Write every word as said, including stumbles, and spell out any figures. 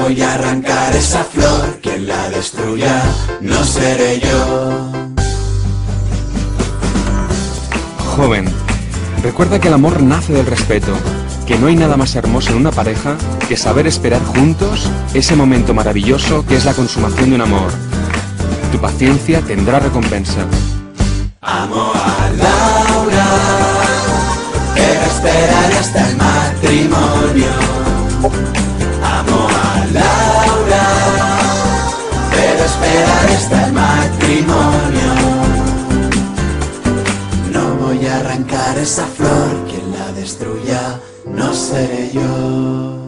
voy a arrancar esa flor, quien la destruya no seré yo. Joven, recuerda que el amor nace del respeto, que no hay nada más hermoso en una pareja que saber esperar juntos ese momento maravilloso que es la consumación de un amor. Tu paciencia tendrá recompensa. Amo a Laura, pero esperaré hasta el matrimonio. Amo a Laura, pero esperaré hasta el matrimonio. No voy a arrancar esa flor, quien la destruya no seré yo.